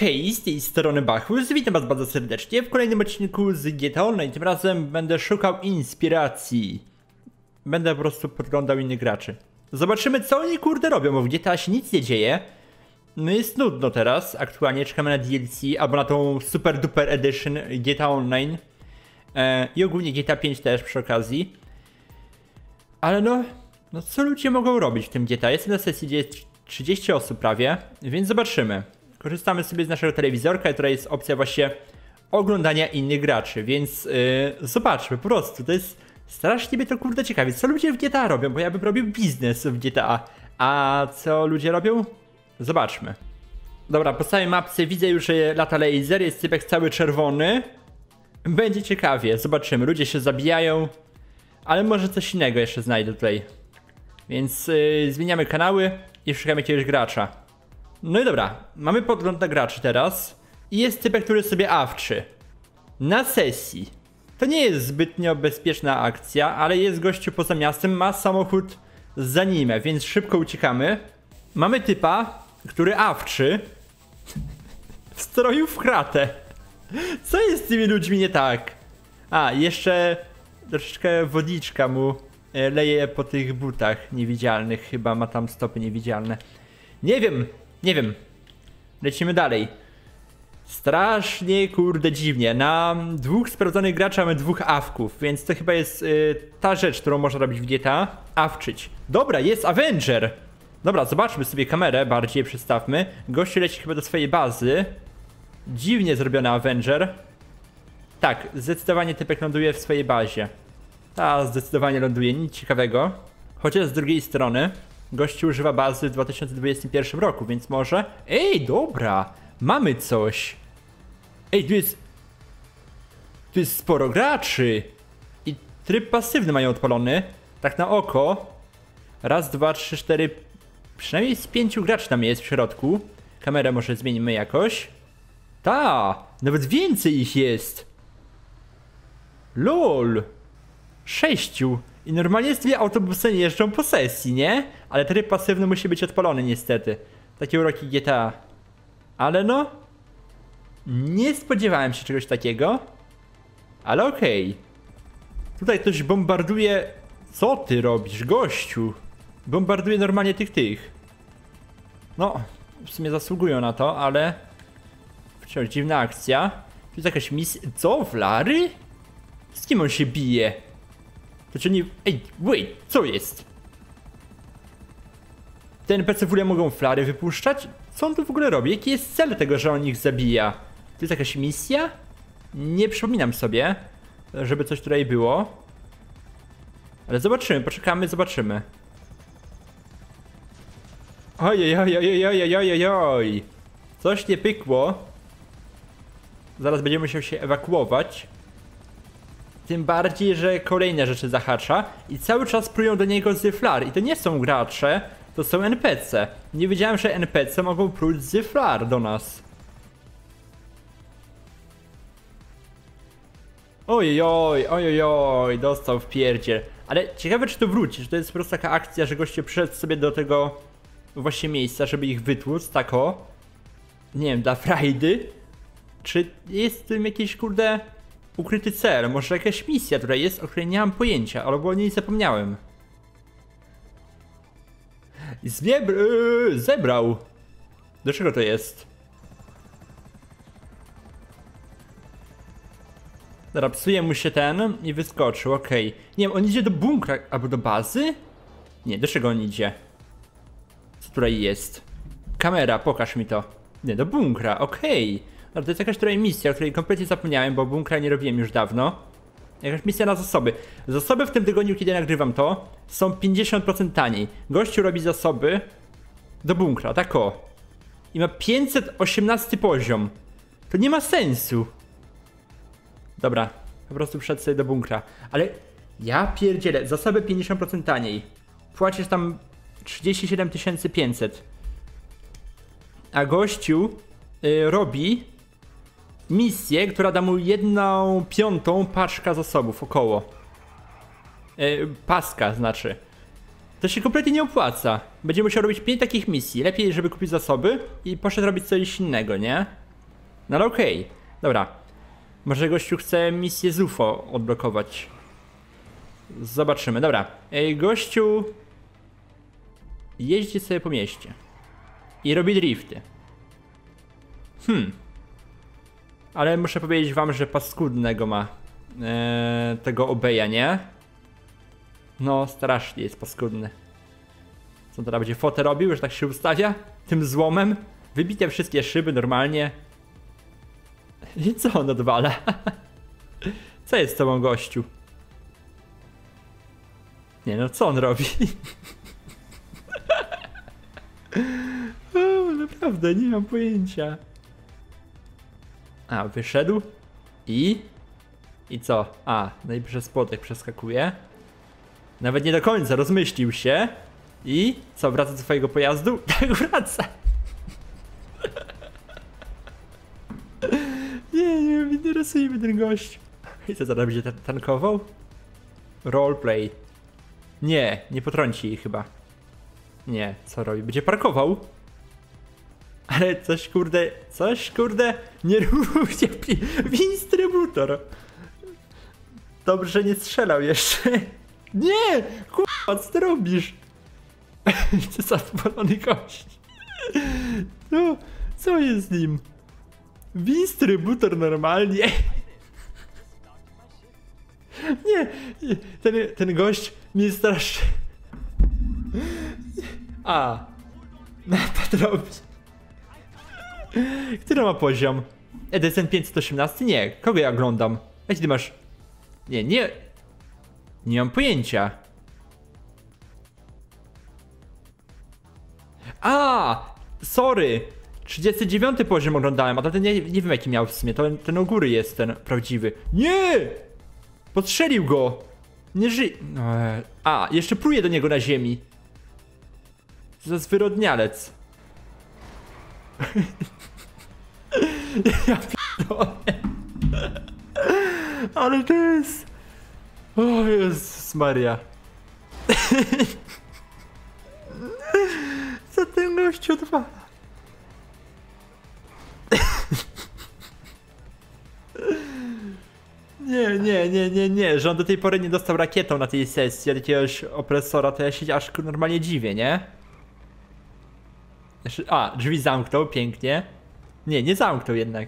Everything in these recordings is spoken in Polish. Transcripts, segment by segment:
Hej, z tej strony Bachus, witam was bardzo serdecznie w kolejnym odcinku z GTA Online. Tym razem będę szukał inspiracji. Będę po prostu podglądał innych graczy. Zobaczymy, co oni kurde robią, bo w GTA się nic nie dzieje. No jest nudno teraz, aktualnie czekamy na DLC albo na tą super duper edition GTA Online. I ogólnie GTA 5 też przy okazji. Ale no co ludzie mogą robić w tym GTA? Jestem na sesji, gdzie jest 30 osób prawie, więc zobaczymy. Korzystamy sobie z naszego telewizorka i tutaj jest opcja właśnie oglądania innych graczy, więc zobaczmy po prostu, to jest strasznie mnie to kurde ciekawie, co ludzie w GTA robią, bo ja bym robił biznes w GTA, a co ludzie robią? Zobaczmy. Dobra, po całej mapce widzę już, że lata laser, jest typek cały czerwony. Będzie ciekawie, zobaczymy, ludzie się zabijają, ale może coś innego jeszcze znajdę tutaj. Więc zmieniamy kanały i szukamy jakiegoś gracza. No i dobra, mamy podgląd na graczy teraz. I jest typek, który sobie awczy. Na sesji. To nie jest zbytnio bezpieczna akcja, ale jest gościu poza miastem, ma samochód za nim, więc szybko uciekamy. Mamy typa, który awczy w stroju w kratę. Co jest z tymi ludźmi nie tak? A, jeszcze troszeczkę wodniczka mu leje po tych butach niewidzialnych. Chyba ma tam stopy niewidzialne. Nie wiem. Lecimy dalej. Strasznie kurde dziwnie. Na dwóch sprawdzonych graczy mamy dwóch awków, więc to chyba jest ta rzecz, którą można robić w GTA. Awczyć. Dobra, jest Avenger. Dobra, zobaczmy sobie kamerę, bardziej przystawmy. Gościu leci chyba do swojej bazy. Dziwnie zrobiony Avenger. Tak, zdecydowanie typek ląduje w swojej bazie. Ta zdecydowanie ląduje, nic ciekawego. Chociaż z drugiej strony gościu używa bazy w 2021 roku, więc może... Ej, dobra! Mamy coś! Ej, tu jest sporo graczy! I tryb pasywny mają odpalony. Tak na oko. Raz, dwa, trzy, cztery... Przynajmniej z 5 graczy tam jest w środku. Kamerę może zmienimy jakoś. Ta! Nawet więcej ich jest! LOL! 6! I normalnie dwie autobusy nie jeżdżą po sesji, nie? Ale tryb pasywny musi być odpalony niestety. Takie uroki GTA. Ale no... Nie spodziewałem się czegoś takiego. Ale okej. Tutaj ktoś bombarduje... Co ty robisz, gościu? Bombarduje normalnie tych. No, w sumie zasługują na to, ale... Wciąż dziwna akcja. Tu jest jakaś misja... Co? Flary? Z kim on się bije? To czy nie... Ej, wait, co jest? Te NPC w ogóle mogą flary wypuszczać? Co on tu w ogóle robi? Jaki jest cel tego, że on ich zabija? To jest jakaś misja? Nie przypominam sobie, żeby coś tutaj było. Ale zobaczymy, poczekamy, zobaczymy. Ojojojojojojojojoj. Coś nie pykło. Zaraz będziemy musiał się ewakuować. Tym bardziej, że kolejne rzeczy zahacza i cały czas prują do niego z flar. I to nie są gracze, to są NPC. Nie wiedziałem, że NPC mogą pruć z flar do nas. Ojojoj, dostał w pierdziel. Ale ciekawe, czy to wróci, czy to jest po prostu taka akcja, że goście przyszedł sobie do tego właśnie miejsca, żeby ich wytłuc, tako. Nie wiem, dla frajdy. Czy jest w tym jakiś kurde... ukryty cel, może jakaś misja tutaj jest, o której nie mam pojęcia, albo o niej zapomniałem. Zebrał. Do czego to jest? Dobra, psuje mu się ten i wyskoczył, okej. Nie wiem, on idzie do bunkra, albo do bazy? Nie, do czego on idzie? Co tutaj jest? Kamera, pokaż mi to. Nie, do bunkra, okej. No to jest jakaś tutaj misja, o której kompletnie zapomniałem, bo bunkra nie robiłem już dawno. Jakaś misja na zasoby. Zasoby w tym tygodniu, kiedy nagrywam to, są 50% taniej. Gościu robi zasoby do bunkra, tak o. I ma 518 poziom. To nie ma sensu. Dobra, po prostu wszedł sobie do bunkra. Ale ja pierdzielę, zasoby 50% taniej. Płacisz tam 37 500. A gościu robi misję, która da mu 1/5 paczka zasobów, około. Paska znaczy. To się kompletnie nie opłaca. Będzie musiał robić 5 takich misji. Lepiej, żeby kupić zasoby i poszedł robić coś innego, nie? No ale okej. Dobra. Może gościu chce misję z UFO odblokować. Zobaczymy. Dobra. Gościu jeździ sobie po mieście. I robi drifty. Ale muszę powiedzieć wam, że paskudnego ma tego Obeya, nie? No, strasznie jest paskudny. Co teraz będzie fotę robił, że tak się ustawia? Tym złomem? Wybite wszystkie szyby normalnie. I co on odwala? Co jest z tobą, gościu? Nie no, co on robi? O, naprawdę, nie mam pojęcia. A, wyszedł? I co? A, no i przez płotek przeskakuje. Nawet nie do końca, rozmyślił się. I co, wraca do swojego pojazdu? Tak, wraca. Nie interesuje mnie ten gość. I co, zaraz będzie tankował? Roleplay. Nie potrąci jej chyba. Nie, co robi? Będzie parkował? Ale coś kurde, nie róbcie instrybutor. Dobrze, że nie strzelał jeszcze. Nie! Kurwa, co ty robisz? To zadowolony gość. No, co jest z nim? Instrybutor normalnie. Nie, ten gość mnie strasznie. A, napad robi. Który ma poziom? Edison 518? Nie, kogo ja oglądam? Jaki ty masz? Nie mam pojęcia. A, sorry. 39 poziom oglądałem, a ten nie wiem jaki miał w sumie. Ten u góry jest ten prawdziwy. Nie! Podstrzelił go. Nie żyje. A, jeszcze pluje do niego na ziemi. Co za zwyrodnialec. Ja pierdolę. Ale to jest... O Jezus Maria. Co ten gościu odwala? Nie, że on do tej pory nie dostał rakietą na tej sesji od jakiegoś opresora, to ja się aż normalnie dziwię, nie? A, drzwi zamknął, pięknie. Nie zamknął jednak.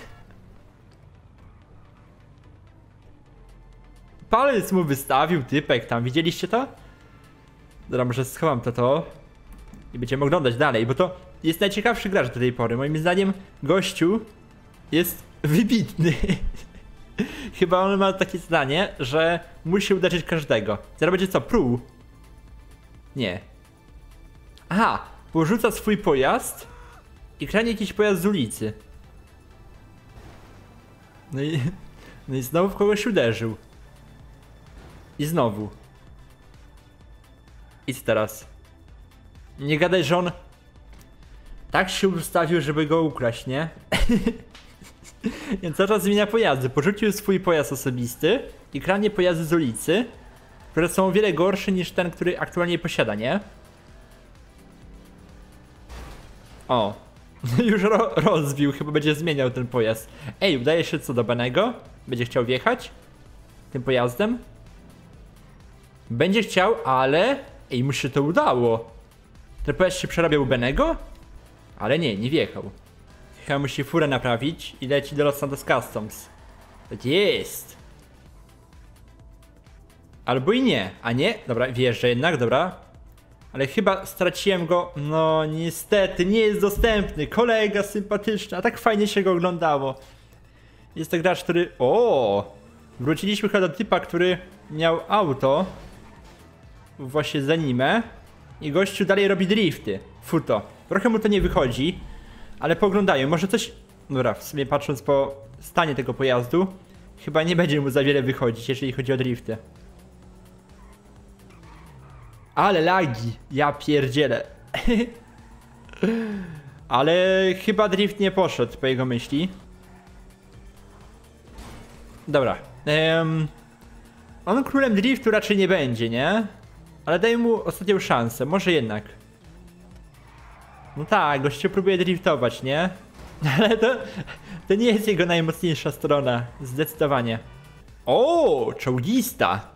Palec mu wystawił, typek tam, widzieliście to? Dobra, może schowam to i będziemy oglądać dalej, bo to jest najciekawszy gracz do tej pory. Moim zdaniem gościu jest wybitny. Chyba on ma takie zdanie, że musi uderzyć każdego. Zaraz będzie co, pruł? Nie. Aha, porzuca swój pojazd i kranie jakiś pojazd z ulicy. No i znowu w kogoś uderzył. I znowu. I co teraz? Nie gadaj, że on tak się ustawił, żeby go ukraść, nie? Więc cały czas zmienia pojazdy. Porzucił swój pojazd osobisty i kranie pojazdy z ulicy, które są o wiele gorsze niż ten, który aktualnie posiada, nie? O. Już rozbił, chyba będzie zmieniał ten pojazd. Ej, udaje się co do Benego? Będzie chciał wjechać? Tym pojazdem? Będzie chciał, ale... Ej, mu się to udało. Ten pojazd się przerabiał u Benego? Ale nie wjechał. Chyba musi furę naprawić i leci do Los Santos Customs. Tak jest. Albo i nie, a nie? Dobra, wjeżdża jednak, dobra. Ale chyba straciłem go, no niestety, nie jest dostępny. Kolega sympatyczny, a tak fajnie się go oglądało. Jest to gracz, który... O! Wróciliśmy chyba do typa, który miał auto. Właśnie z anime. I gościu dalej robi drifty. Futo. Trochę mu to nie wychodzi. Ale poglądają, może coś... Dobra, w sumie patrząc po stanie tego pojazdu, chyba nie będzie mu za wiele wychodzić, jeżeli chodzi o drifty. Ale lagi, ja pierdzielę. Ale chyba drift nie poszedł po jego myśli. Dobra. On królem driftu raczej nie będzie, nie? Ale daj mu ostatnią szansę, może jednak. No tak, gościu próbuje driftować, nie? Ale to nie jest jego najmocniejsza strona. Zdecydowanie. O, czołgista.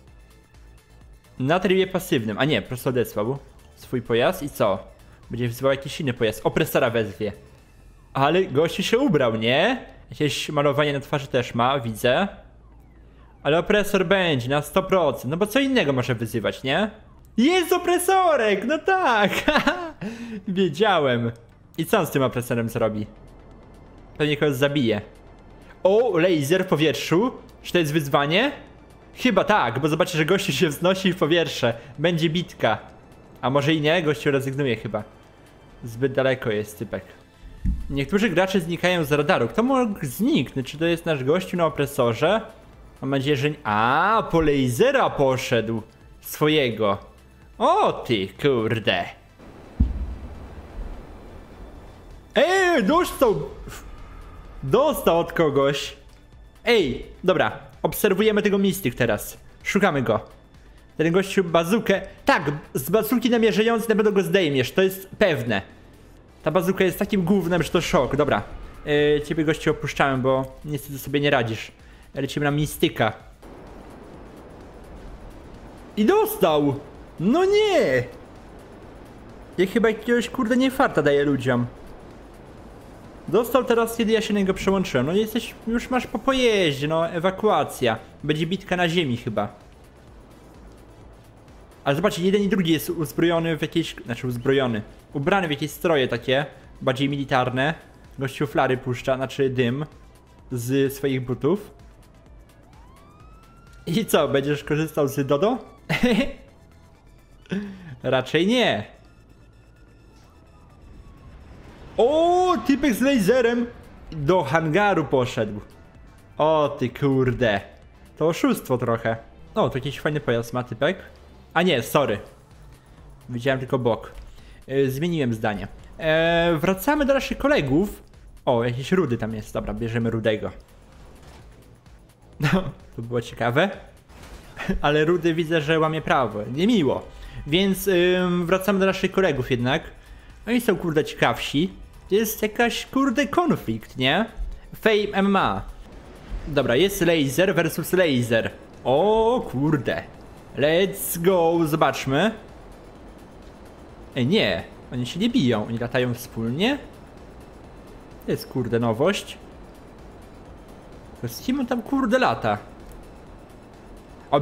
Na trybie pasywnym. A nie, po prostu odesłał swój pojazd i co? Będzie wzywał jakiś inny pojazd. Opresora wezwie. Ale gościu się ubrał, nie? Jakieś malowanie na twarzy też ma, widzę. Ale opresor będzie na 100%. No bo co innego może wyzywać, nie? Jest opresorek! No tak! Wiedziałem. I co on z tym opresorem zrobi? Pewnie kogoś zabije. O, laser w powietrzu? Czy to jest wyzwanie? Chyba tak, bo zobaczcie, że gościu się wznosi w powietrze. Będzie bitka. A może i nie? Gościu rezygnuje chyba. Zbyt daleko jest typek. Niektórzy gracze znikają z radaru. Kto mógł zniknąć? Czy to jest nasz gościu na opresorze? Mam nadzieję, że... A, po lasera poszedł. Swojego. O ty, kurde. Dostał! Dostał od kogoś. Ej, dobra. Obserwujemy tego Mystyk teraz. Szukamy go. Ten gościu bazukę... Tak, z bazuki namierzając na pewno go zdejmiesz. To jest pewne. Ta bazuka jest takim gównem, że to szok. Dobra. Ciebie gościu opuszczałem, bo niestety sobie nie radzisz. Lecimy na Mystyka. I dostał! No nie! Ja chyba jakiegoś kurde niefarta daję ludziom. Dostał teraz, kiedy ja się na niego przełączyłem. No jesteś, już masz po pojeździe, no ewakuacja. Będzie bitka na ziemi chyba. Ale zobaczcie, jeden i drugi jest uzbrojony w jakieś... Znaczy uzbrojony. Ubrany w jakieś stroje takie, bardziej militarne. Gościu flary puszcza, znaczy dym. Z swoich butów. I co, będziesz korzystał z Dodo? Raczej nie. O, typek z laserem do hangaru poszedł. O ty kurde. To oszustwo trochę. O, to jakiś fajny pojazd ma typek. A nie, sorry. Widziałem tylko bok. Zmieniłem zdanie. Wracamy do naszych kolegów. O, jakiś rudy tam jest. Dobra, bierzemy rudego. No, to było ciekawe. Ale rudy widzę, że łamie prawo. Niemiło. Więc wracamy do naszych kolegów jednak. Oni są kurde ciekawsi. To jest jakaś kurde konflikt, nie? Fame MMA. Dobra, jest laser versus laser. O kurde. Let's go, zobaczmy. Ej, nie. Oni się nie biją, oni latają wspólnie. To jest kurde nowość. To z kim on tam kurde lata? A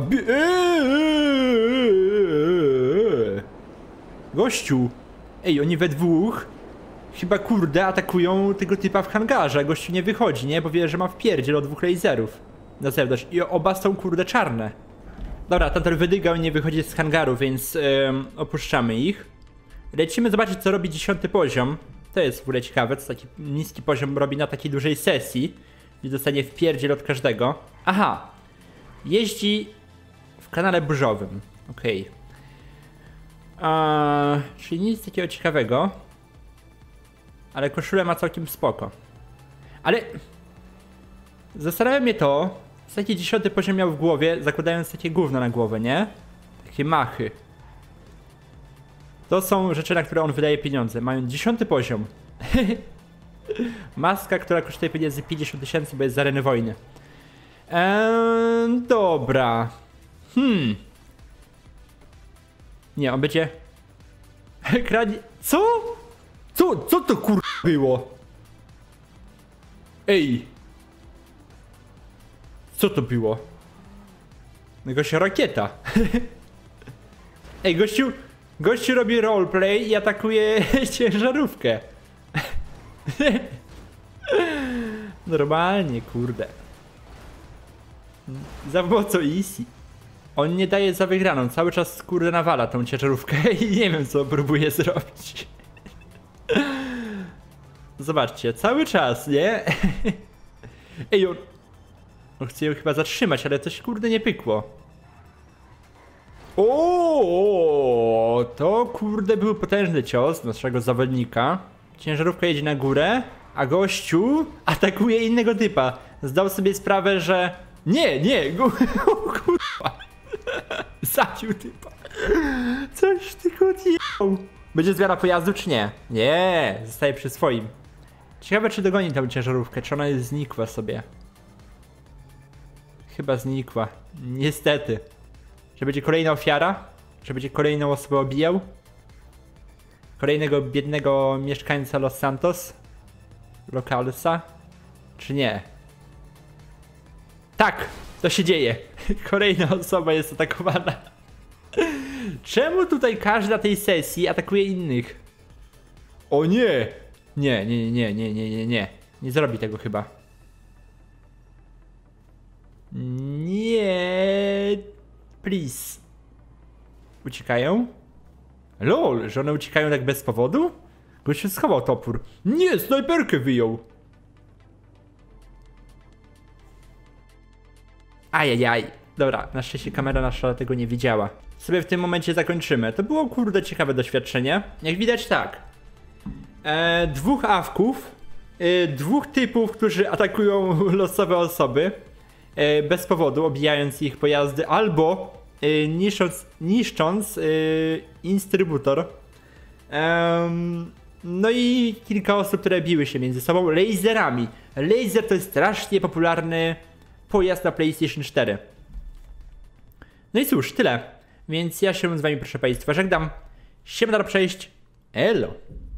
gościu. Ej, oni we dwóch chyba kurde atakują tego typa w hangarze. Gościu nie wychodzi, nie? Bo wie, że ma wpierdziel od dwóch laserów na zewnątrz. I oba są kurde czarne. Dobra, tamten wydygał i nie wychodzi z hangaru, więc opuszczamy ich. Lecimy zobaczyć, co robi 10. poziom. To jest w ogóle ciekawe, co taki niski poziom robi na takiej dużej sesji, gdzie dostanie wpierdziel od każdego. Aha. Jeździ w kanale burzowym. Okej. Czyli nic takiego ciekawego. Ale koszulę ma całkiem spoko. Ale zastanawia mnie to, co taki 10. poziom miał w głowie, zakładając takie gówno na głowę, nie? Takie machy. To są rzeczy, na które on wydaje pieniądze. Mają 10. poziom. Maska, która kosztuje pieniędzy 50 000, bo jest z areny wojny. Dobra. Nie, on będzie... Kradnie... Co? Co to kur... było? Ej. Co to było? Jakaś rakieta. Ej, gościu robi roleplay i atakuje ciężarówkę. Normalnie, kurde. Za pomocą easy. On nie daje za wygraną, cały czas kurde nawala tą ciężarówkę i nie wiem co próbuje zrobić. Zobaczcie, cały czas, nie? Ej, on chce ją chyba zatrzymać, ale coś kurde nie pykło. O, to kurde był potężny cios naszego zawodnika. Ciężarówka jedzie na górę, a gościu atakuje innego typa. Zdał sobie sprawę, że... Nie, kurwa. Zacił typa. Coś tylko odjechał. Będzie zmiana pojazdu czy nie? Nie, zostaje przy swoim. Ciekawe, czy dogoni tę ciężarówkę, czy ona jest znikła sobie. Chyba znikła. Niestety. Czy będzie kolejna ofiara? Czy będzie kolejną osobę obijał? Kolejnego biednego mieszkańca Los Santos? Localsa? Czy nie? Tak! To się dzieje. Kolejna osoba jest atakowana. Czemu tutaj każda tej sesji atakuje innych? O nie! Nie. Nie zrobi tego chyba. Nie. Please. Uciekają? Lol, że one uciekają tak bez powodu? Gość się schował topór. Nie, snajperkę wyjął. Ajajaj. Dobra, na szczęście kamera nasza tego nie widziała. Sobie w tym momencie zakończymy. To było kurde ciekawe doświadczenie. Jak widać tak. Dwóch awków. Dwóch typów, którzy atakują losowe osoby. Bez powodu, obijając ich pojazdy albo niszcząc instrybutor. No i kilka osób, które biły się między sobą laserami. Laser to jest strasznie popularny pojazd na PlayStation 4. No i cóż, tyle. Więc ja się z wami, proszę państwa, żegnam. Siema, przejść. Elo.